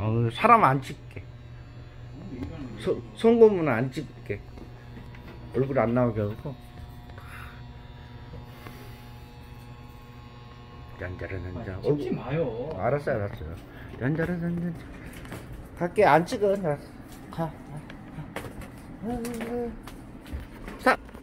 사람 안 찍게. 송곳문은 안 찍게. 얼굴 안 나오게 하고. 얀자라잔자. 찍지 마요. 알았어요. 얀자라잔자. 갈게. 안 찍어. 가. 사.